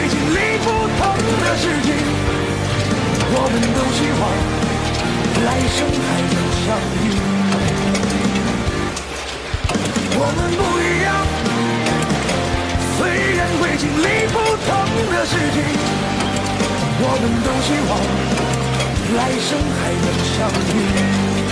经历不同的事情，我们都希望来生还能相遇。我们不一样，虽然会经历不同的事情，我们都希望来生还能相遇。